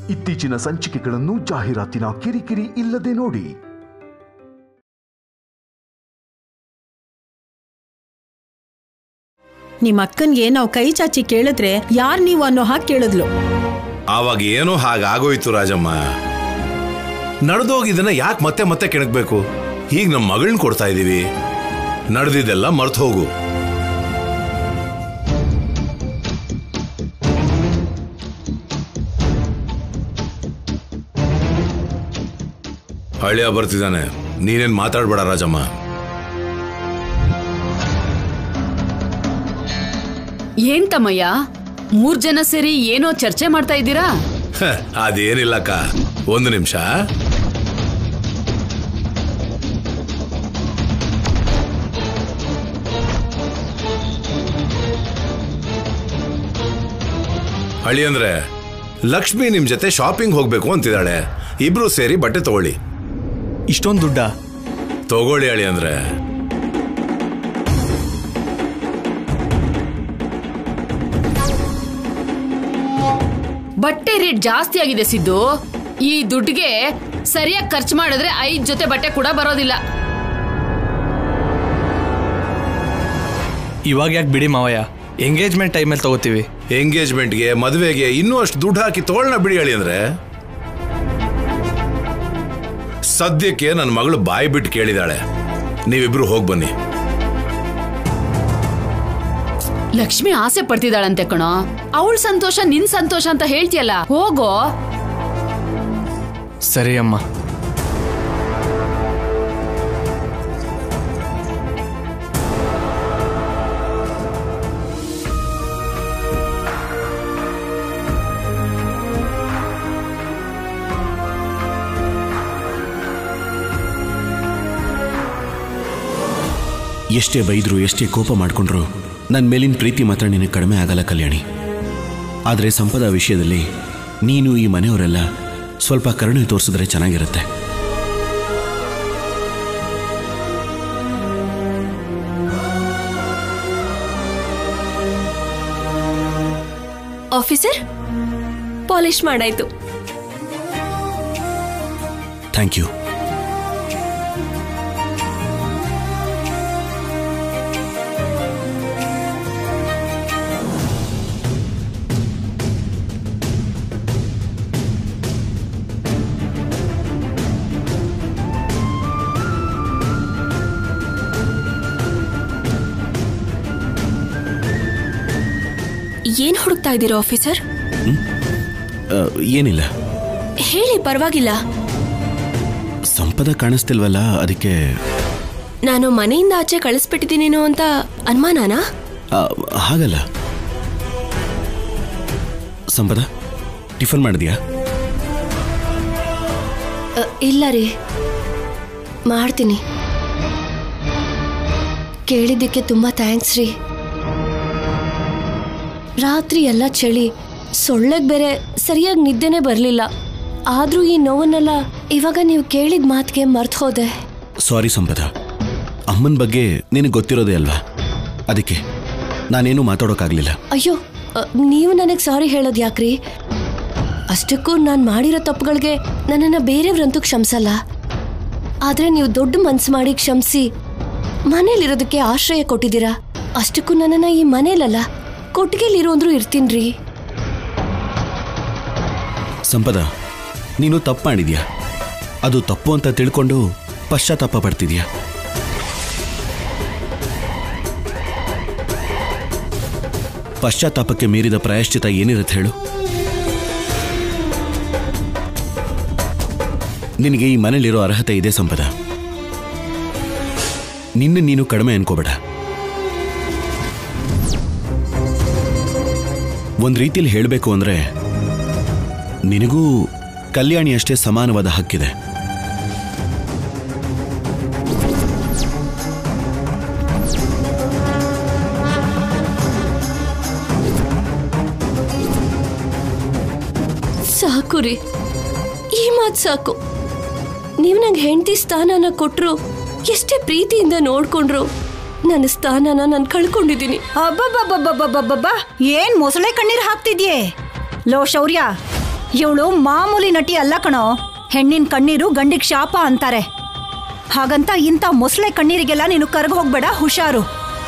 ಇತ್ತೀಚಿನ ಸಂಚಿಕೆಗಳನ್ನು ಜಾಹೀರಾತಿನ ಕಿರಿಕಿರಿ ಇಲ್ಲದೆ ನೋಡಿ. ನಿಮ್ಮ ಅಕ್ಕನ್ಗೆ ನಾವು ಕೈ ಚಾಚಿ ಕೇಳಿದ್ರೆ ಯಾರ್ ನೀವು ಅನ್ನೋ ಹಾಗೆ ಕೇಳಿದ್ಲು. ಆವಾಗ ಏನೋ ಹಾಗಾಗೋಯ್ತು ರಾಜಮ್ಮ. ನಡೆದೋಗಿದ್ದನ್ನ ಯಾಕೆ ಮತ್ತೆ ಮತ್ತೆ ಕೆಣಕ್ಬೇಕು? ಈಗ ನಮ್ಮ ಮಗಳನ್ನ ಕೊಡ್ತಾ ಇದೀವಿ, ನಡೆದಿದ್ದೆಲ್ಲ ಮರ್ತು ಹೋಗು. ಹಳ್ಳಿಯ ಬರ್ತಿದ್ದಾನೆ, ನೀನೇನ್ ಮಾತಾಡ್ಬೇಡ ರಾಜಮ್ಮ. ಏನ್ ತಮ್ಮಯ್ಯ, 3 ಜನ ಸೇರಿ ಏನೋ ಚರ್ಚೆ ಮಾಡ್ತಾ ಇದ್ದೀರಾ? ಅದೇನಿಲ್ಲಕ್ಕ, 1 ನಿಮಿಷ. ಹಳ್ಳಿ ಅಂದ್ರೆ ಲಕ್ಷ್ಮಿ ನಿಮ್ ಜೊತೆ ಶಾಪಿಂಗ್ ಹೋಗ್ಬೇಕು ಅಂತಿದ್ದಾಳೆ. ಇಬ್ರು ಸೇರಿ ಬಟ್ಟೆ ತಗೊಳ್ಳಿ. ಇಷ್ಟೊಂದು ದುಡ್ಡ? ತಗೊಳ್ಳಿ ಹಳ್ಳಿ ಅಂದ್ರೆ. ಬಟ್ಟೆ ರೇಟ್ ಜಾಸ್ತಿ ಆಗಿದೆ ಸಿದ್ದು. ಈ ದುಡ್ಡಿಗೆ ಸರಿಯಾಗಿ ಖರ್ಚು ಮಾಡಿದ್ರೆ 5 ಜೊತೆ ಬಟ್ಟೆ ಕೂಡ ಬರೋದಿಲ್ಲ. ಇವಾಗ ಯಾಕೆ ಬಿಡಿ ಮಾವಯ್ಯ, ಎಂಗೇಜ್ಮೆಂಟ್ ಟೈಮಲ್ಲಿ ತಗೋತೀವಿ. ಎಂಗೇಜ್ಮೆಂಟ್ಗೆ ಮದುವೆಗೆ ಇನ್ನೂ ಅಷ್ಟು ದುಡ್ಡು ಹಾಕಿ ತಗೊಳ್ಳೋಣ ಬಿಡಿ ಹೇಳಿ ಅಂದ್ರೆ. ಸದ್ಯಕ್ಕೆ ನನ್ನ ಮಗಳು ಬಾಯಿ ಬಿಟ್ಟು ಕೇಳಿದಾಳೆ, ನೀವಿಬ್ರು ಹೋಗಿ ಬನ್ನಿ. ಲಕ್ಷ್ಮಿ ಆಸೆ ಪಡ್ತಿದ್ದಾಳಂತೆ ಕಣೋ. ಅವಳ ಸಂತೋಷ ನಿನ್ ಸಂತೋಷ ಅಂತ ಹೇಳ್ತೀಯಲ್ಲ, ಹೋಗೋ. ಸರಿ ಅಮ್ಮ. ಎಷ್ಟೇ ಬೈದ್ರು, ಎಷ್ಟೇ ಕೋಪ ಮಾಡಿಕೊಂಡ್ರು ನನ್ನ ಮೇಲಿನ ಪ್ರೀತಿ ಮಾತ್ರ ನಿನಗೆ ಕಡಿಮೆ ಆಗಲ್ಲ ಕಲ್ಯಾಣಿ. ಆದರೆ ಸಂಪದ ವಿಷಯದಲ್ಲಿ ನೀನು ಈ ಮನೆಯವರೆಲ್ಲ ಸ್ವಲ್ಪ ಕರುಣೆ ತೋರಿಸಿದ್ರೆ ಚೆನ್ನಾಗಿರುತ್ತೆ. ಆಫೀಸರ್, ಪಾಲಿಶ್ ಮಾಡಾಯ್ತು. Thank you. ಏನ್ ಹುಡುಕ್ತಾ ಇದ್ದೀರಾ ಆಫೀಸರ್? ಏನಿಲ್ಲ ಹೇಳಿ, ಪರವಾಗಿಲ್ಲ. ಸಂಪದ ಕಾಣಿಸ್ತಿಲ್ವಲ್ಲ, ಅದಕ್ಕೆ. ನಾನು ಮನೆಯಿಂದ ಆಚೆ ಕಳಿಸ್ಬಿಟ್ಟಿದ್ದೀನೇನೋ ಅಂತ ಅನುಮಾನನಾ? ಹಾಗಲ್ಲ. ಸಂಪದ, ಟಿಫನ್ ಮಾಡಿದ್ಯಾ? ಇಲ್ಲ ರೀ, ಮಾಡ್ತೀನಿ. ಕೇಳಿದ್ದಕ್ಕೆ ತುಂಬಾ ಥ್ಯಾಂಕ್ಸ್ ರೀ. ರಾತ್ರಿ ಎಲ್ಲ ಚಳಿ, ಸೊಳ್ಳೆಗೆ ಬೇರೆ ಸರಿಯಾಗಿ ನಿದ್ದೆನೇ ಬರಲಿಲ್ಲ. ಆದ್ರೂ ಈ ನೋವನ್ನೆಲ್ಲ ಇವಾಗ ನೀವು ಕೇಳಿದ ಮಾತಿಗೆ ಮರ್ತು ಹೋದೆ. ಸಾರಿ ಸಂಪದ, ಅಮ್ಮನ ಬಗ್ಗೆ ನಿನಗೆ ಗೊತ್ತಿರೋದೇ ಅಲ್ವಾ, ಅದಕ್ಕೆ ನಾನೇನು ಮಾತಾಡೋಕ್ಕಾಗಲಿಲ್ಲ. ಅಯ್ಯೋ, ನೀವು ನನಗೆ ಸಾರಿ ಹೇಳೋದು ಯಾಕ್ರಿ? ಅಷ್ಟಕ್ಕೂ ನಾನು ಮಾಡಿರೋ ತಪ್ಪುಗಳಿಗೆ ನನ್ನನ್ನು ಬೇರೆಯವ್ರಂತೂ ಕ್ಷಮಿಸಲ್ಲ. ಆದರೆ ನೀವು ದೊಡ್ಡ ಮನಸ್ಸು ಮಾಡಿ ಕ್ಷಮಿಸಿ ಮನೇಲಿರೋದಕ್ಕೆ ಆಶ್ರಯ ಕೊಟ್ಟಿದ್ದೀರಾ. ಅಷ್ಟಕ್ಕೂ ನನ್ನನ್ನು ಈ ಮನೇಲಲ್ಲ, ಕೊಟ್ಟಿಗೆಲಿರೋ ಅಂದ್ರೂ ಇರ್ತೀನ್ರಿ. ಸಂಪದ, ನೀನು ತಪ್ಪು ಮಾಡಿದ್ಯಾ, ಅದು ತಪ್ಪು ಅಂತ ತಿಳ್ಕೊಂಡು ಪಶ್ಚಾತ್ತಾಪ ಪಡ್ತಿದ್ಯಾ. ಪಶ್ಚಾತ್ತಾಪಕ್ಕೆ ಮೀರಿದ ಪ್ರಾಯಶ್ಚಿತ ಏನಿರುತ್ತೆ ಹೇಳು? ನಿನಗೆ ಈ ಮನೇಲಿರೋ ಅರ್ಹತೆ ಇದೆ ಸಂಪದ. ನಿನ್ನ ನೀನು ಕಡಿಮೆ ಅನ್ಕೋಬೇಡ. ಒಂದು ರೀತಿಯಲ್ಲಿ ಹೇಳಬೇಕು ಅಂದ್ರೆ ನಿನಗೂ ಕಲ್ಯಾಣಿ ಅಷ್ಟೇ ಸಮಾನವಾದ ಹಕ್ಕಿದೆ. ಸಾಕು ರೀ, ಈ ಮಾತು ಸಾಕು. ನೀವು ನಂಗೆ ಹೆಂಡತಿ ಸ್ಥಾನನ ಕೊಟ್ರು, ಎಷ್ಟೇ ಪ್ರೀತಿಯಿಂದ ನೋಡ್ಕೊಂಡ್ರು, ನನ್ನ ಸ್ಥಾನನ ನಾನು ಕಳ್ಕೊಂಡಿದ್ದೀನಿ. ಅಬ್ಬಬ್ಬಬ್ಬಬ್ಬಬ್ಬಬ್ಬ, ಏನ್ ಮೊಸಳೆ ಕಣ್ಣೀರ್ ಹಾಕ್ತಿದ್ಯೆ? ಲೋ ಶೌರ್ಯ, ಇವಳು ಮಾಮೂಲಿ ನಟಿ ಅಲ್ಲ ಕಣೋ. ಹೆಣ್ಣಿನ ಕಣ್ಣೀರು ಗಂಡಿಗೆ ಶಾಪ ಅಂತಾರೆ. ಹಾಗಂತ ಇಂಥ ಮೊಸಳೆ ಕಣ್ಣೀರಿಗೆಲ್ಲ ನೀನು ಕರ್ಗ ಹೋಗ್ಬೇಡ, ಹುಷಾರು.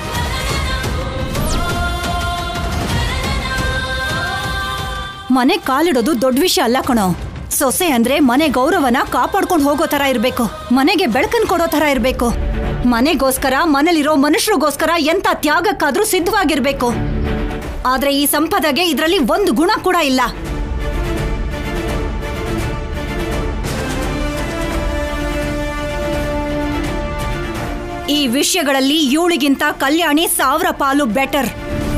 ಮನೆ ಕಾಲಿಡೋದು ದೊಡ್ಡ ವಿಷಯ ಅಲ್ಲ ಕಣೋ. ಸೊಸೆ ಅಂದ್ರೆ ಮನೆ ಗೌರವನ ಕಾಪಾಡ್ಕೊಂಡು ಹೋಗೋ ತರ ಇರ್ಬೇಕು, ಮನೆಗೆ ಬೆಳಕನ್ ಕೊಡೋ ತರ ಇರ್ಬೇಕು. ಮನೆಗೋಸ್ಕರ, ಮನೇಲಿರೋ ಮನುಷ್ಯರಿಗೋಸ್ಕರ ಎಂತ ತ್ಯಾಗಕ್ಕಾದ್ರೂ ಸಿದ್ಧವಾಗಿರ್ಬೇಕು. ಆದ್ರೆ ಈ ಸಂಪದಗೆ ಇದರಲ್ಲಿ ಒಂದು ಗುಣ ಕೂಡ ಇಲ್ಲ. ಈ ವಿಷಯಗಳಲ್ಲಿ ಇವಳಿಗಿಂತ ಕಲ್ಯಾಣಿ 1000 ಪಾಲು ಬೆಟರ್.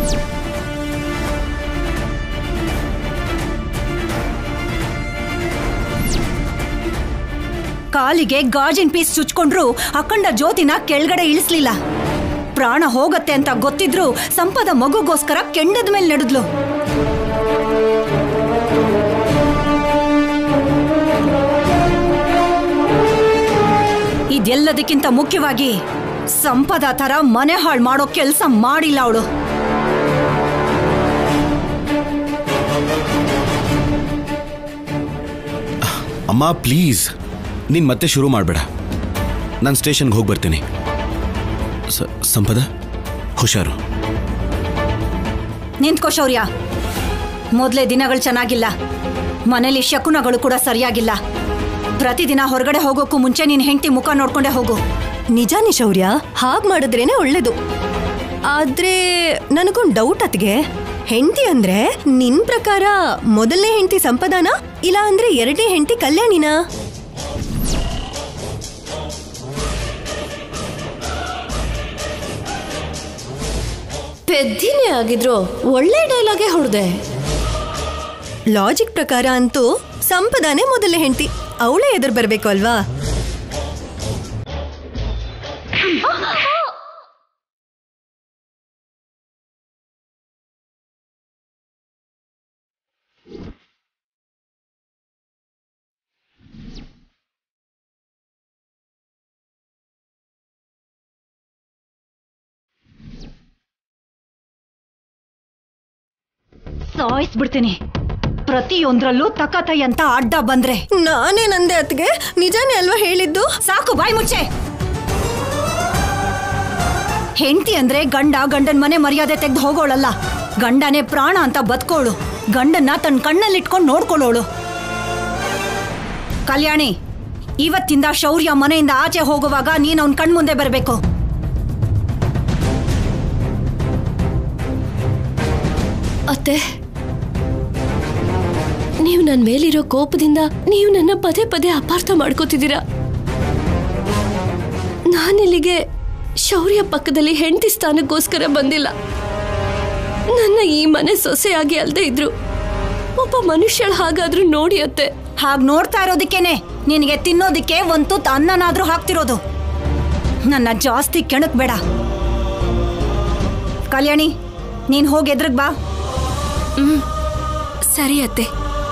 ಕಾಲಿಗೆ ಗಾಜಿನ ಪೀಸ್ ಚುಚ್ಕೊಂಡ್ರು ಅಖಂಡ ಜ್ಯೋತಿನ ಕೆಳಗಡೆ ಇಳಿಸ್ಲಿಲ್ಲ. ಪ್ರಾಣ ಹೋಗತ್ತೆ ಅಂತ ಗೊತ್ತಿದ್ರು ಸಂಪದ ಮಗುಗೋಸ್ಕರ ಕೆಂಡದ ಮೇಲೆ ನಡೆದ್ಲು. ಇದೆಲ್ಲದಕ್ಕಿಂತ ಮುಖ್ಯವಾಗಿ ಸಂಪದ ತರ ಮನೆ ಹಾಳು ಮಾಡೋ ಕೆಲಸ ಮಾಡಿಲ್ಲ ಅವಳು. ಅಮ್ಮ ಪ್ಲೀಸ್, ನೀನು ಮತ್ತೆ ಶುರು ಮಾಡಬೇಡ. ನಾನು ಸ್ಟೇಷನ್ಗೆ ಹೋಗಿ ಬರ್ತೀನಿ. ಸಂಪದ, ಹುಷಾರು. ನಿಂತ್ಕೋ ಶೌರ್ಯ. ಮೊದಲೇ ದಿನಗಳು ಚೆನ್ನಾಗಿಲ್ಲ, ಮನೇಲಿ ಶಕುನಗಳು ಕೂಡ ಸರಿಯಾಗಿಲ್ಲ. ಪ್ರತಿದಿನ ಹೊರಗಡೆ ಹೋಗೋಕ್ಕೂ ಮುಂಚೆ ನೀನ್ ಹೆಂಡತಿ ಮುಖ ನೋಡ್ಕೊಂಡೆ ಹೋಗು. ನಿಜಾನೇ ಶೌರ್ಯ, ಹಾಗೆ ಮಾಡಿದ್ರೇನೆ ಒಳ್ಳೇದು. ಆದ್ರೆ ನನಗೊಂದು ಡೌಟ್ ಅತ್ಗೆ. ಹೆಂಡತಿ ಅಂದ್ರೆ ನಿನ್ ಪ್ರಕಾರ ಮೊದಲನೇ ಹೆಂಡತಿ ಸಂಪದಾನ, ಇಲ್ಲ ಅಂದ್ರೆ ಎರಡನೇ ಹೆಂಡತಿ ಕಲ್ಯಾಣಿನಾ? ಪೆದ್ದಿನೇ ಆಗಿದ್ರು ಒಳ್ಳೆ ಡೈಲಾಗೆ ಹೊಡೆದೆ. ಲಾಜಿಕ್ ಪ್ರಕಾರ ಅಂತೂ ಸಂಪದಾನೇ ಮೊದಲನೇ ಹೆಂಡತಿ, ಅವಳೇ ಎದುರು ಬರ್ಬೇಕು ಅಲ್ವಾ? ಸಾಯಿಸ್ಬಿಡ್ತೀನಿ ಪ್ರತಿಯೊಂದ್ರಲ್ಲೂ ತಕತೈ ಅಂತ ಅಡ್ಡ ಬಂದ್ರೆ. ನಾನೇನಂದೆ ಅತ್ಗೆ, ನಿಜಾನೇ ಅಲ್ವಾ ಹೇಳಿದ್ದು? ಸಾಕು, ಬಾಯ್ ಮುಚ್ಚೆ. ಹೆಂಡತಿ ಅಂದ್ರೆ ಗಂಡನ್ ಮನೆ ಮರ್ಯಾದೆ ತೆಗೆದು ಹೋಗೋಳಲ್ಲ. ಗಂಡನೇ ಪ್ರಾಣ ಅಂತ ಬದುಕೋಳು, ಗಂಡನ್ನ ತನ್ನ ಕಣ್ಣಲ್ಲಿಟ್ಕೊಂಡು ನೋಡ್ಕೊಳ್ಳೋಳು. ಕಲ್ಯಾಣಿ, ಇವತ್ತಿಂದ ಶೌರ್ಯ ಮನೆಯಿಂದ ಆಚೆ ಹೋಗುವಾಗ ನೀನ್ ಅವನ್ ಕಣ್ಮುಂದೆ ಬರಬೇಕು. ಅತ್ತೆ, ನೀವು ನನ್ನ ಮೇಲಿರೋ ಕೋಪದಿಂದ ನೀವು ನನ್ನ ಪದೇ ಪದೇ ಅಪಾರ್ಥ ಮಾಡ್ಕೋತಿದ್ದೀರಾ. ನಾನಿಲ್ಲಿಗೆ ಶೌರ್ಯ ಪಕ್ಕದಲ್ಲಿ ಹೆಂಡತಿ ಸ್ಥಾನಕ್ಕೋಸ್ಕರ ಬಂದಿಲ್ಲ. ನನ್ನ ಈ ಮನೆ ಸೊಸೆಯಾಗಿ ಅಲ್ದೇ ಇದ್ರು ಒಬ್ಬ ಮನುಷ್ಯಳ ಹಾಗಾದ್ರೂ ನೋಡಿ ಅತ್ತೆ. ಹಾಗೆ ನೋಡ್ತಾ ಇರೋದಕ್ಕೇನೆ ನಿನಗೆ ತಿನ್ನೋದಿಕ್ಕೆ ಒಂದು ತುತ್ತು ಅನ್ನನಾದ್ರೂ ಹಾಕ್ತಿರೋದು. ನನ್ನ ಜಾಸ್ತಿ ಕೆಣಕ್ ಬೇಡ. ಕಲ್ಯಾಣಿ, ನೀನ್ ಹೋಗಿ ಎದ್ರಗ್ ಬಾ. ಸರಿ ಅತ್ತೆ.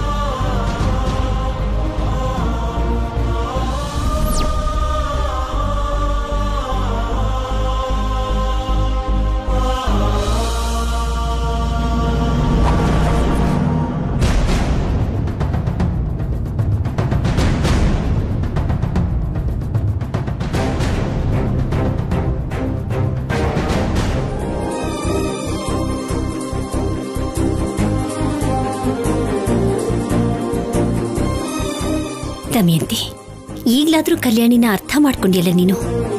ದಮಯಂತಿ, ಈಗ್ಲಾದ್ರೂ ಕಲ್ಯಾಣಿನ ಅರ್ಥ ಮಾಡ್ಕೊಂಡಿಯಲ್ಲ ನೀನು.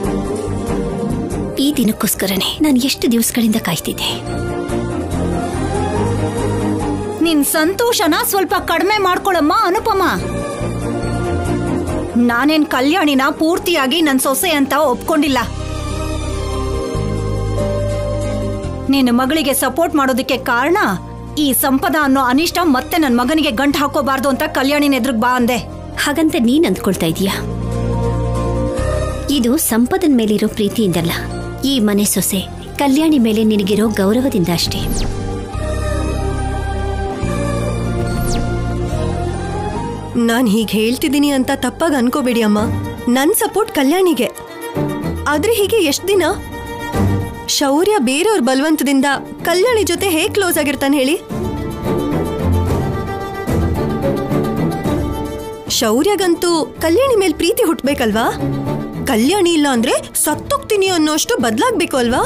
ಈ ದಿನಕ್ಕೋಸ್ಕರನೇ ನಾನು ಎಷ್ಟು ದಿವಸಗಳಿಂದ ಕಾಯ್ತಿದ್ದೆ. ನಿನ್ ಸಂತೋಷನ ಸ್ವಲ್ಪ ಕಡಿಮೆ ಮಾಡ್ಕೊಳಮ್ಮ ಅನುಪಮ. ನಾನೇನ್ ಕಲ್ಯಾಣಿನ ಪೂರ್ತಿಯಾಗಿ ನನ್ ಸೊಸೆ ಅಂತ ಒಪ್ಕೊಂಡಿಲ್ಲ. ನಿನ್ನ ಮಗಳಿಗೆ ಸಪೋರ್ಟ್ ಮಾಡೋದಕ್ಕೆ ಕಾರಣ ಈ ಸಂಪದ ಅನ್ನೋ ಅನಿಷ್ಟ ಮತ್ತೆ ನನ್ ಮಗನಿಗೆ ಗಂಟು ಹಾಕೋಬಾರ್ದು ಅಂತ ಕಲ್ಯಾಣಿನ ಎದುರುಗ್ ಬಾ ಅಂದೆ. ಹಾಗಂತ ನೀನ್ ಅಂದ್ಕೊಳ್ತಾ ಇದೀಯಾ? ಇದು ಸಂಪದನ್ ಮೇಲಿರೋ ಪ್ರೀತಿಯಿಂದಲ್ಲ, ಈ ಮನೆ ಸೊಸೆ ಕಲ್ಯಾಣಿ ಮೇಲೆ ನಿನಗಿರೋ ಗೌರವದಿಂದ ಅಷ್ಟೇ. ನಾನು ಹೀಗೆ ಹೇಳ್ತಿದ್ದೀನಿ ಅಂತ ತಪ್ಪಾಗಿ ಅನ್ಕೋಬೇಡಿ ಅಮ್ಮ. ನನ್ನ ಸಪೋರ್ಟ್ ಕಲ್ಯಾಣಿಗೆ. ಆದ್ರೆ ಹೀಗೆ ಎಷ್ಟು ದಿನ? ಶೌರ್ಯ ಬೇರೆಯವ್ರ ಬಲವಂತದಿಂದ ಕಲ್ಯಾಣಿ ಜೊತೆ ಹೇಗೆ ಕ್ಲೋಸ್ ಆಗಿರ್ತಾನೆ ಹೇಳಿ? ಶೌರ್ಯಗಂತೂ ಕಲ್ಯಾಣಿ ಮೇಲ್ ಪ್ರೀತಿ ಹುಟ್ಬೇಕಲ್ವಾ? ಕಲ್ಯಾಣಿ ಇಲ್ಲ ಅಂದ್ರೆ ಸತ್ತೋಗ್ತೀನಿ ಅನ್ನೋಷ್ಟು ಬದಲಾಗ್ಬೇಕು ಅಲ್ವಾ?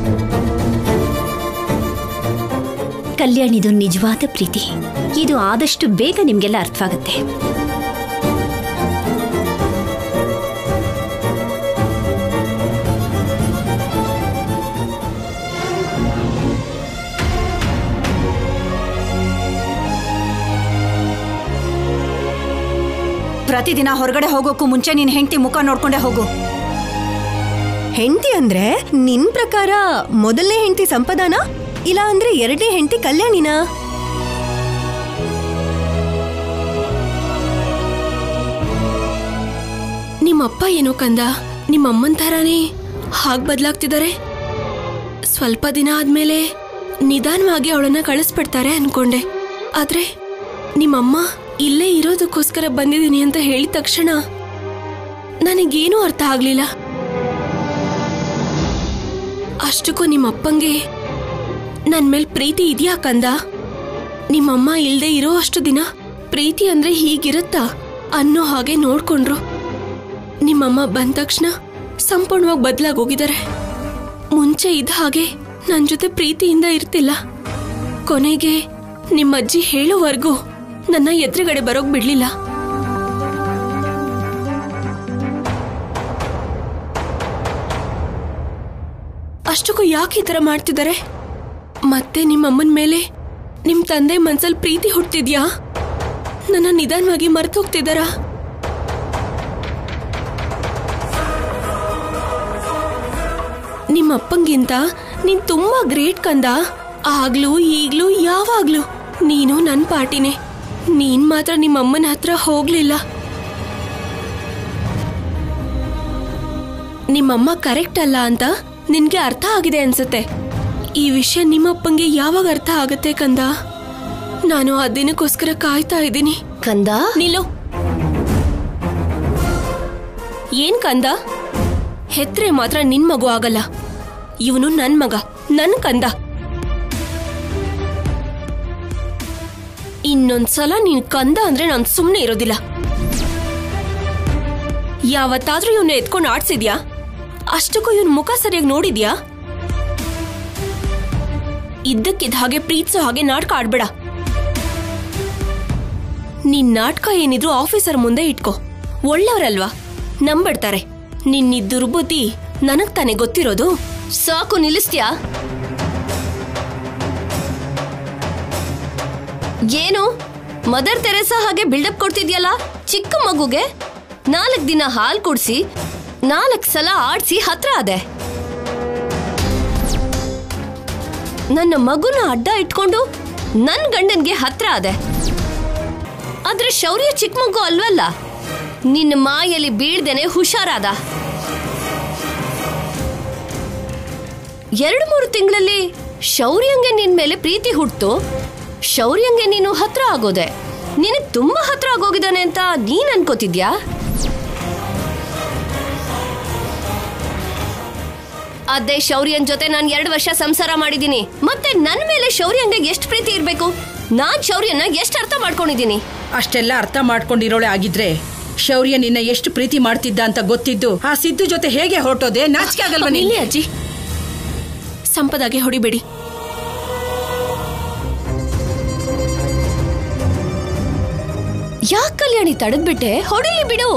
ಕಲ್ಯಾಣಿದು ನಿಜವಾದ ಪ್ರೀತಿ ಇದು ಆದಷ್ಟು ಬೇಗ ನಿಮ್ಗೆಲ್ಲ ಅರ್ಥವಾಗುತ್ತೆ. ಪ್ರತಿದಿನ ಹೊರಗಡೆ ಹೋಗೋಕ್ಕೂ ಮುಂಚೆ ನಿನ್ ಹೆಂಡತಿ ಮುಖ ನೋಡ್ಕೊಂಡೆ ಹೋಗು. ಹೆಂಡತಿ ಅಂದ್ರೆ ನಿನ್ ಪ್ರಕಾರ ಮೊದಲನೇ ಹೆಂಡತಿ ಸಂಪದಾನ ಇಲ್ಲ ಅಂದ್ರೆ ಎರಡನೇ ಹೆಂಡತಿ ಕಲ್ಯಾಣಿನ? ನಿಮ್ಮಪ್ಪ ಏನೋ ಕಂದ ನಿಮ್ಮಮ್ಮನ ಥರಾನೇ ಹಾಗೆ ಬದಲಾಗ್ತಿದ್ದಾರೆ. ಸ್ವಲ್ಪ ದಿನ ಆದ್ಮೇಲೆ ನಿಧಾನವಾಗಿ ಅವಳನ್ನ ಕಳಿಸ್ಬಿಡ್ತಾರೆ ಅನ್ಕೊಂಡೆ. ಆದ್ರೆ ನಿಮ್ಮಮ್ಮ ಇಲ್ಲೇ ಇರೋದಕ್ಕೋಸ್ಕರ ಬಂದಿದ್ದೀನಿ ಅಂತ ಹೇಳಿದ ತಕ್ಷಣ ನನಗೇನೂ ಅರ್ಥ ಆಗ್ಲಿಲ್ಲ. ಅಷ್ಟಕ್ಕೂ ನಿಮ್ಮಪ್ಪಂಗೆ ನನ್ ಮೇಲ್ ಪ್ರೀತಿ ಇದೆಯಾ ಕಂದ? ನಿಮ್ಮಮ್ಮ ಇಲ್ದೇ ಇರೋ ಅಷ್ಟು ದಿನ ಪ್ರೀತಿ ಅಂದ್ರೆ ಹೀಗಿರುತ್ತಾ ಅನ್ನೋ ಹಾಗೆ ನೋಡ್ಕೊಂಡ್ರು. ನಿಮ್ಮಮ್ಮ ಬಂದ ತಕ್ಷಣ ಸಂಪೂರ್ಣವಾಗಿ ಬದಲಾಗೋಗಿದ್ದಾರೆ. ಮುಂಚೆ ಇದ್ದ ಹಾಗೆ ನನ್ ಜೊತೆ ಪ್ರೀತಿಯಿಂದ ಇರ್ತಿಲ್ಲ. ಕೊನೆಗೆ ನಿಮ್ಮಜ್ಜಿ ಹೇಳೋವರೆಗೂ ನನ್ನ ಎದುರುಗಡೆ ಬರೋಕ್ ಬಿಡ್ಲಿಲ್ಲ. ಅಷ್ಟಕ್ಕೂ ಯಾಕೆ ಈ ತರ ಮಾಡ್ತಿದ್ದಾರೆ? ಮತ್ತೆ ನಿಮ್ಮಮ್ಮನ ಮೇಲೆ ನಿಮ್ ತಂದೆ ಮನ್ಸಲ್ಲಿ ಪ್ರೀತಿ ಹುಟ್ಟಿದ್ಯಾ? ನನ್ನ ನಿಧಾನವಾಗಿ ಮರೆತು ಹೋಗ್ತಿದ್ದಾರಾ? ನಿಮ್ಮಪ್ಪಂಗಿಂತ ನೀನ್ ತುಂಬಾ ಗ್ರೇಟ್ ಕಂದ. ಆಗ್ಲೂ ಈಗ್ಲೂ ಯಾವಾಗ್ಲೂ ನೀನು ನನ್ ಪಾಟಿನೇ. ನೀನ್ ಮಾತ್ರ ನಿಮ್ಮಮ್ಮನ ಹತ್ರ ಹೋಗ್ಲಿಲ್ಲ. ನಿಮ್ಮಮ್ಮ ಕರೆಕ್ಟ್ ಅಲ್ಲ ಅಂತ ನಿನ್ಗೆ ಅರ್ಥ ಆಗಿದೆ ಅನ್ಸುತ್ತೆ. ಈ ವಿಷಯ ನಿಮ್ಮಪ್ಪಂಗೆ ಯಾವಾಗ ಅರ್ಥ ಆಗತ್ತೆ ಕಂದ? ನಾನು ಆ ದಿನಕ್ಕೋಸ್ಕರ ಕಾಯ್ತಾ ಇದ್ದೀನಿ. ಕಂದ ನಿಲ್ಲು. ಏನ್ ಕಂದ? ಹೆತ್ರೆ ಮಾತ್ರ ನಿನ್ ಮಗು ಆಗಲ್ಲ. ಇವನು ನನ್ ಮಗ, ನನ್ ಕಂದ. ಇನ್ನೊಂದ್ಸಲ ನೀನ್ ಕಂದ ಅಂದ್ರೆ ನಾನ್ ಸುಮ್ನೆ ಇರೋದಿಲ್ಲ. ಯಾವತ್ತಾದ್ರೂ ಇವನ್ನ ಎತ್ಕೊಂಡು ಆಡ್ಸಿದ್ಯಾ? ಅಷ್ಟಕ್ಕೂ ಇವನ್ ಮುಖ ಸರಿಯಾಗಿ ನೋಡಿದ್ಯಾ? ಇದ್ದಕ್ಕಿದ್ದ ಹಾಗೆ ಪ್ರೀತಿಸೋ ಹಾಗೆ ನಾಟಕ ಆಡ್ಬೇಡ. ನಿನ್ ನಾಟಕ ಏನಿದ್ರು ಆಫೀಸರ್ ಮುಂದೆ ಇಟ್ಕೋ. ಒಳ್ಳೆಯವರಲ್ವಾ, ನಂಬಿಡ್ತಾರೆ. ನಿನ್ನ ದುರ್ಬುದ್ಧಿ ನನಗ್ ತಾನೇ ಗೊತ್ತಿರೋದು. ಸಾಕು, ನಿಲ್ಲಿಸ್ತ್ಯಾ? ಏನು ಮದರ್ ತೆರೇಸಾ ಹಾಗೆ ಬಿಲ್ಡಪ್ ಕೊಡ್ತಿದ್ಯಲ್ಲ? ಚಿಕ್ಕ ಮಗುಗೆ 4 ದಿನ ಹಾಲು ಕುಡಿಸಿ 4 ಸಲ ಆಡ್ಸಿ ಹತ್ರ ಅದೆ. ನನ್ನ ಮಗುನ ಅಡ್ಡ ಇಟ್ಕೊಂಡು ನನ್ ಗಂಡನ್ಗೆ ಹತ್ರ ಅದೆ. ಆದ್ರೆ ಶೌರ್ಯ ಚಿಕ್ಕ ಮಗು ಅಲ್ವಲ್ಲ, ನಿನ್ನ ಮಾಯಲ್ಲಿ ಬೀಳ್ದೇನೆ ಹುಷಾರಾದ. 2-3 ತಿಂಗಳಲ್ಲಿ ಶೌರ್ಯಂಗೆ ನಿನ್ ಮೇಲೆ ಪ್ರೀತಿ ಹುಟ್ಟು ಶೌರ್ಯಂಗೆ ನೀನು ಹತ್ರ ಆಗೋದೆ. ನಿನಗ್ ತುಂಬಾ ಹತ್ರ ಆಗೋಗಿದ್ದಾನೆ ಅಂತ ನೀನ್ ಅನ್ಕೋತಿದ್ಯಾ? ಅದೇ ಶೌರ್ಯನ್ ಜೊತೆ ನಾನು 2 ವರ್ಷ ಸಂಸಾರ ಮಾಡಿದೀನಿ. ಮತ್ತೆ ನನ್ ಮೇಲೆ ಶೌರ್ಯಂಗೆ ಎಷ್ಟು ಪ್ರೀತಿ ಇರ್ಬೇಕು? ನಾನ್ ಶೌರ್ಯನ ಎಷ್ಟು ಅರ್ಥ ಮಾಡ್ಕೊಂಡಿದೀನಿ. ಅಷ್ಟೆಲ್ಲ ಅರ್ಥ ಮಾಡ್ಕೊಂಡಿರೋಳೆ ಆಗಿದ್ರೆ ಶೌರ್ಯ ನಿನ್ನ ಎಷ್ಟು ಪ್ರೀತಿ ಮಾಡ್ತಿದ್ದ ಅಂತ ಗೊತ್ತಿದ್ದು ಆ ಸಿದ್ದು ಜೊತೆ ಹೇಗೆ ಹೊರಟೋದೆ? ನಾಚಿಕೆ ಆಗಲ್ವಾ ನಿನ್ನೆ? ಅಜ್ಜಿ, ಸಂಪದಾಗೆ ಹೊಡಿಬೇಡಿ. ಯಾಕೆ ಕಲ್ಯಾಣಿ ತಡೆದ್ಬಿಟ್ಟೆ? ಹೊಡಿಲಿ ಬಿಡು.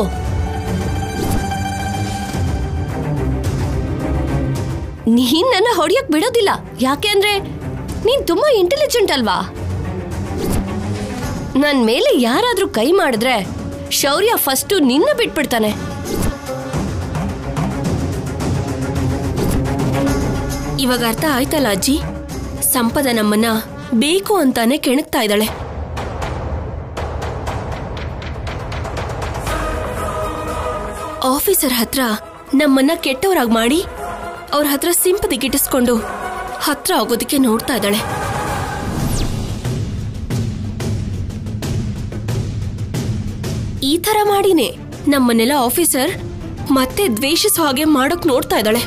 ನೀನ್ ನನ್ನ ಹೊಡಿಯಕ್ ಬಿಡೋದಿಲ್ಲ. ಯಾಕೆ ಅಂದ್ರೆ ನೀನ್ ತುಂಬಾ ಇಂಟೆಲಿಜೆಂಟ್ ಅಲ್ವಾ? ನನ್ ಮೇಲೆ ಯಾರಾದ್ರೂ ಕೈ ಮಾಡಿದ್ರೆ ಶೌರ್ಯ ಫಸ್ಟ್ ನಿನ್ನ ಬಿಟ್ಬಿಡ್ತಾನೆ. ಇವಾಗ ಅರ್ಥ ಆಯ್ತಲ್ಲ ಅಜ್ಜಿ? ಸಂಪದ ನಮ್ಮನ್ನ ಬೇಕು ಅಂತಾನೆ ಕೆಣಕ್ತಾ ಇದ್ದಾಳೆ. ಆಫೀಸರ್ ಹತ್ರ ನಮ್ಮನ್ನ ಕೆಟ್ಟವರಾಗಿ ಮಾಡಿ ಅವ್ರ ಹತ್ರ ಸಿಂಪದಿ ಗಿಟ್ಟಿಸ್ಕೊಂಡು ಹತ್ರ ಆಗೋದಕ್ಕೆ ನೋಡ್ತಾ ಇದ್ದಾಳೆ. ಈ ತರ ಮಾಡಿನೇ ನಮ್ಮನ್ನೆಲ್ಲ ಆಫೀಸರ್ ಮತ್ತೆ ದ್ವೇಷಿಸೋ ಹಾಗೆ ಮಾಡೋಕ್ ನೋಡ್ತಾ ಇದ್ದಾಳೆ.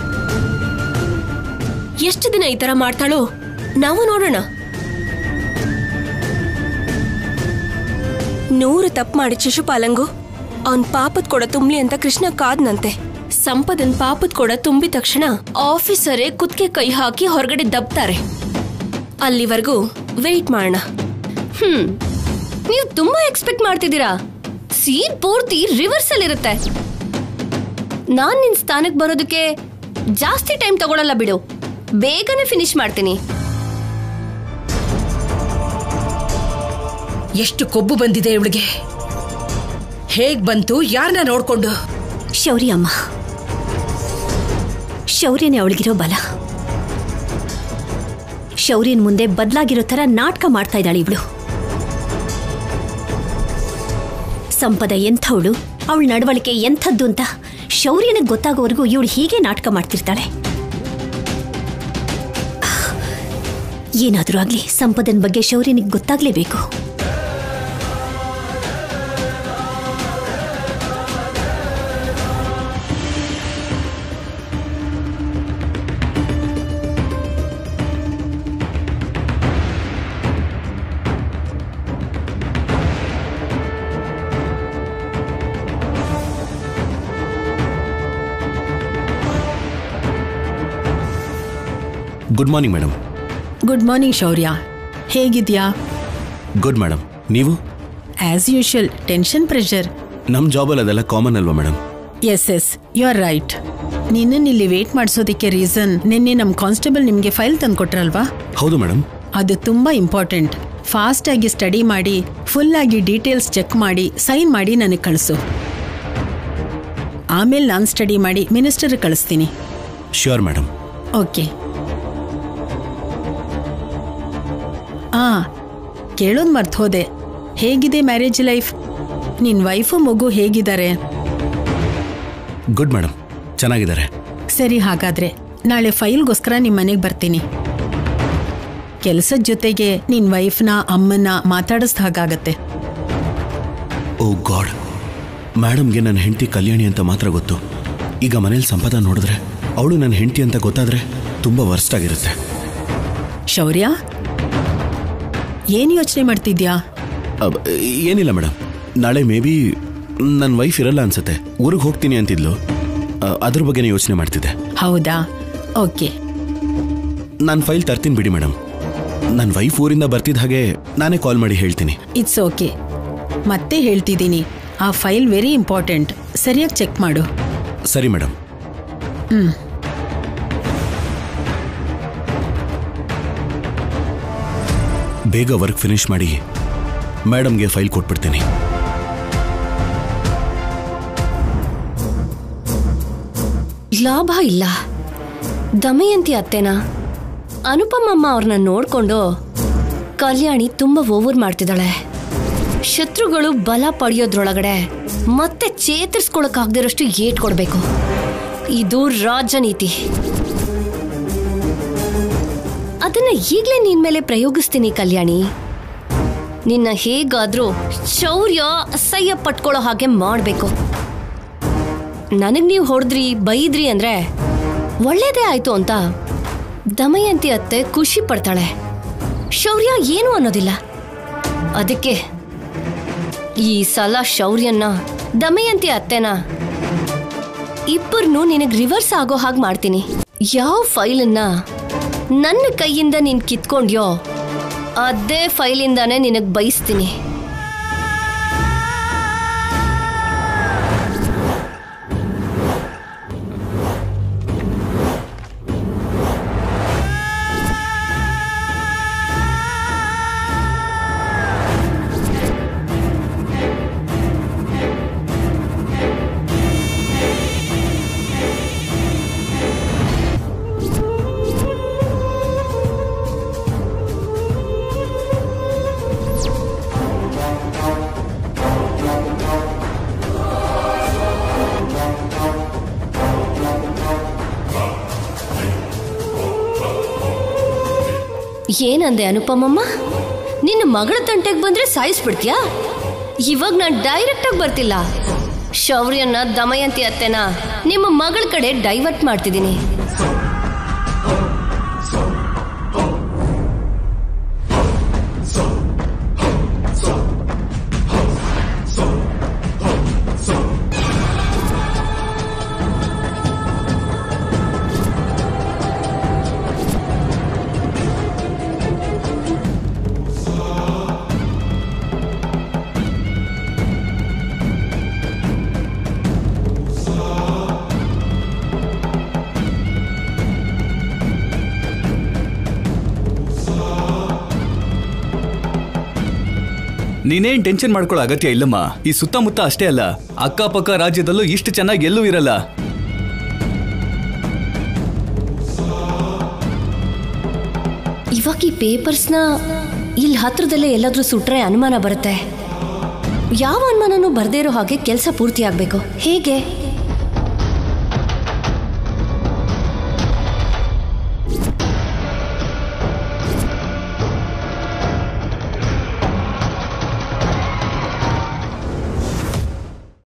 ಎಷ್ಟು ದಿನ ಈ ತರ ಮಾಡ್ತಾಳೋ ನಾವು ನೋಡೋಣ. 100 ತಪ್ಪು ಮಾಡಿ ಶಿಶುಪಾಲಂಗು ಅವನ್ ಪಾಪದ ಕೊಡ ತುಂಬ್ಲಿ ಅಂತ ಕೃಷ್ಣ ಕಾದ್ನಂತೆ. ಸಂಪದನ್ ಪಾಪದ ಕೊಡ ತುಂಬಿದ ತಕ್ಷಣ ಆಫೀಸರೇ ಕುತ್ತಿಗೆ ಕೈ ಹಾಕಿ ಹೊರಗಡೆ ದಬ್ತಾರೆ. ಅಲ್ಲಿವರೆಗೂ ವೆಯ್ಟ್ ಮಾಡೋಣ. ನೀವು ತುಂಬಾ ಎಕ್ಸ್ಪೆಕ್ಟ್ ಮಾಡ್ತಿದ್ದೀರಾ. ಸೀನ್ ಪೂರ್ತಿ ರಿವರ್ಸಲ್ ಇರುತ್ತೆ. ನಾನ್ ನಿನ್ ಸ್ಥಾನಕ್ಕೆ ಬರೋದಕ್ಕೆ ಜಾಸ್ತಿ ಟೈಮ್ ತಗೊಳಲ್ಲ ಬಿಡು, ಬೇಗನೆ ಫಿನಿಶ್ ಮಾಡ್ತೀನಿ. ಎಷ್ಟು ಕೊಬ್ಬು ಬಂದಿದೆ ಇವಳಿಗೆ. ಹೇಗ್ ಬಂತು, ಯಾರನ್ನ ನೋಡ್ಕೊಂಡು? ಶೌರ್ಯ ಅಮ್ಮ, ಶೌರ್ಯನೇ ಅವಳಿಗಿರೋ ಬಲ. ಶೌರ್ಯನ್ ಮುಂದೆ ಬದಲಾಗಿರೋ ತರ ನಾಟಕ ಮಾಡ್ತಾ ಇದ್ದಾಳೆ ಇವಳು. ಸಂಪದ ಎಂಥವಳು, ಅವಳ ನಡವಳಿಕೆ ಎಂಥದ್ದು ಅಂತ ಶೌರ್ಯನಿಗೆ ಗೊತ್ತಾಗೋವರೆಗೂ ಇವಳು ಹೀಗೆ ನಾಟಕ ಮಾಡ್ತಿರ್ತಾಳೆ. ಏನಾದರೂ ಆಗ್ಲಿ, ಸಂಪದನ್ ಬಗ್ಗೆ ಶೌರ್ಯನಿಗೆ ಗೊತ್ತಾಗ್ಲೇಬೇಕು. Good morning madam. Good morning Shaurya, ಹೇಗಿದ್ಯಾ? Good madam. ನೀವು? As usual, tension, pressure. ನಮ್ಮ ಜಾಬಲ್ಲಿ ಅದೆಲ್ಲ ಕಾಮನ್ ಅಲ್ವಾ madam? Yes, you are right. ನಿನ್ನನ್ನು ಇಲ್ಲಿ ವೇಟ್ ಮಾಡಿಸೋದಕ್ಕೆ ರೀಸನ್, ನಿನ್ನೆ ನಮ್ಮ ಕಾನ್ಸ್ಟೇಬಲ್ ನಿಮಗೆ ಫೈಲ್ ತಂದು ಕೊಟ್ರಲ್ವಾ? ಹೌದು ಮೇಡಮ್. ಅದು ತುಂಬಾ ಇಂಪಾರ್ಟೆಂಟ್. ಫಾಸ್ಟ್ ಆಗಿ ಸ್ಟಡಿ ಮಾಡಿ, ಫುಲ್ ಆಗಿ ಡೀಟೇಲ್ಸ್ ಚೆಕ್ ಮಾಡಿ, ಸೈನ್ ಮಾಡಿ ನನಗೆ ಕಳಿಸು. ಆಮೇಲೆ ನಾನು ಸ್ಟಡಿ ಮಾಡಿ ಮಿನಿಸ್ಟರ್ ಕಳಿಸ್ತೀನಿ. Sure madam. ಓಕೆ. ಕೇಳೋದು ಮರ್ತು ಹೋದೆ. ಹೇಗಿದೆ ಮ್ಯಾರೇಜ್ ಲೈಫ್? ನಿನ್ನ ವೈಫು ಮಗು ಹೇಗಿದ್ದಾರೆ? ಗುಡ್ ಮೇಡಮ್, ಚೆನ್ನಾಗಿದ್ದಾರೆ. ಸರಿ, ಹಾಗಾದ್ರೆ ನಾಳೆ ಫೈಲ್ಗೋಸ್ಕರ ನಿಮ್ಮ ಮನೆಗೆ ಬರ್ತೀನಿ. ಕೆಲಸದ ಜೊತೆಗೆ ನಿನ್ನ ವೈಫ್ನ, ಅಮ್ಮನ್ನ ಮಾತಾಡಿಸ್ದ ಹಾಗಾಗತ್ತೆ. ಓ ಗಾಡ್, ಮೇಡಮ್ಗೆ ನನ್ನ ಹೆಂಡತಿ ಕಲ್ಯಾಣಿ ಅಂತ ಮಾತ್ರ ಗೊತ್ತು. ಈಗ ಮನೇಲಿ ಸಂಪದ ನೋಡಿದ್ರೆ ಅವಳು ನನ್ನ ಹೆಂಡತಿ ಅಂತ ಗೊತ್ತಾದ್ರೆ ತುಂಬ ವರ್ಸ್ಟ್ ಆಗಿರುತ್ತೆ. ಶೌರ್ಯ, ಏನು ಯೋಚನೆ ಮಾಡ್ತಿದ್ಯಾ? ಏನಿಲ್ಲ ಮೇಡಮ್, ನಾಳೆ ಮೇ ಬಿ ನನ್ನ ವೈಫ್ ಇರಲ್ಲ ಅನ್ಸುತ್ತೆ, ಊರಿಗೆ ಹೋಗ್ತೀನಿ ಅಂತಿದ್ಲು. ಅದ್ರ ಬಗ್ಗೆನೇ ಯೋಚನೆ ಮಾಡ್ತಿದ್ದೆ. ಹೌದಾ? ಓಕೆ. ನಾನು ಫೈಲ್ ತರ್ತೀನಿ ಬಿಡಿ ಮೇಡಮ್. ನನ್ನ ವೈಫ್ ಊರಿಂದ ಬರ್ತಿದ್ದ ಹಾಗೆ ನಾನೇ ಕಾಲ್ ಮಾಡಿ ಹೇಳ್ತೀನಿ. It's okay. ಮತ್ತೆ ಹೇಳ್ತಿದ್ದೀನಿ, ಆ ಫೈಲ್ ವೆರಿ ಇಂಪಾರ್ಟೆಂಟ್. ಸರಿಯಾಗಿ ಚೆಕ್ ಮಾಡು. ಸರಿ ಮೇಡಮ್. ಬೇಗ ವರ್ಕ್ ಫಿನಿಶ್ ಮಾಡಿ ಮೇಡಮ್ಗೆ ಫೈಲ್ ಕೊಟ್ಬಿಡ್ತೀನಿ. ಲಾಭ ಇಲ್ಲ. ದಮಯಂತಿ ಅತ್ತೆನ ಅನುಪಮಮ್ಮ ಅವ್ರನ್ನ ನೋಡ್ಕೊಂಡು ಕಲ್ಯಾಣಿ ತುಂಬಾ ಓವರ್ ಮಾಡ್ತಿದ್ದಾಳೆ. ಶತ್ರುಗಳು ಬಲ ಪಡೆಯೋದ್ರೊಳಗಡೆ ಮತ್ತೆ ಚೇತರಿಸ್ಕೊಳಕ್ಕಾಗದಿರೋಷ್ಟು ಏಟ್ ಕೊಡ್ಬೇಕು. ಇದು ರಾಜನೀತಿ. ಅದನ್ನ ಈಗ್ಲೇ ನಿನ್ ಮೇಲೆ ಪ್ರಯೋಗಿಸ್ತೀನಿ ಕಲ್ಯಾಣಿ. ನಿನ್ನ ಹೇಗಾದ್ರೂ ಶೌರ್ಯ ಅಸಹ್ಯ ಪಟ್ಕೊಳ್ಳೋ ಹಾಗೆ ಮಾಡ್ಬೇಕು. ನನಗ್ ನೀವು ಹೊಡೆದ್ರಿ, ಬೈದ್ರಿ ಅಂದ್ರೆ ಒಳ್ಳೇದೇ ಆಯ್ತು ಅಂತ ದಮಯಂತಿ ಅತ್ತೆ ಖುಷಿ ಪಡ್ತಾಳೆ. ಶೌರ್ಯ ಏನು ಅನ್ನೋದಿಲ್ಲ. ಅದಕ್ಕೆ ಈ ಸಲ ಶೌರ್ಯನ್ನ, ದಮಯಂತಿ ಅತ್ತೆನ ಇಬ್ಬರನ್ನೂ ನಿನಗ್ ರಿವರ್ಸ್ ಆಗೋ ಹಾಗೆ ಮಾಡ್ತೀನಿ. ಯಾವ ಫೈಲನ್ನ ನನ್ನ ಕೈಯಿಂದ ನೀನ್ ಕಿತ್ಕೊಂಡ್ಯೋ ಅದೇ ಫೈಲಿಂದಾನೇ ನಿನಗ್ ಬಯಸ್ತೀನಿ. ಏನಂದೆ ಅನುಪಮಮ್ಮ? ನಿನ್ನ ಮಗಳ ತಂಟೆಗೆ ಬಂದ್ರೆ ಸಾಯಿಸ್ಬಿಡ್ತೀಯಾ? ಇವಾಗ ನಾನು ಡೈರೆಕ್ಟ್ ಆಗಿ ಬರ್ತಿಲ್ಲ. ಶೌರ್ಯನ, ದಮಯಂತಿ ಅತ್ತೆನ ನಿಮ್ಮ ಮಗಳ ಕಡೆ ಡೈವರ್ಟ್ ಮಾಡ್ತಿದ್ದೀನಿ. ನೀನೇನ್ ಟೆನ್ಷನ್ ಮಾಡ್ಕೊಳ್ಳೋ ಅಗತ್ಯ ಇಲ್ಲಮ್ಮ. ಈ ಸುತ್ತಮುತ್ತ ಅಷ್ಟೇ ಅಲ್ಲ, ಅಕ್ಕಪಕ್ಕ ರಾಜ್ಯದಲ್ಲೂ ಇಷ್ಟು ಚೆನ್ನಾಗಿ ಎಲ್ಲೂ ಇರಲ್ಲ. ಇವಾಗ ಈ ಪೇಪರ್ಸ್ನ ಇಲ್ಲಿ ಹತ್ರದಲ್ಲೇ ಎಲ್ಲಾದ್ರೂ ಸುಟ್ರೆ ಅನುಮಾನ ಬರುತ್ತೆ. ಯಾವ ಅನುಮಾನನೂ ಬರ್ದೇ ಇರೋ ಹಾಗೆ ಕೆಲಸ ಪೂರ್ತಿ ಆಗ್ಬೇಕು. ಹೇಗೆ?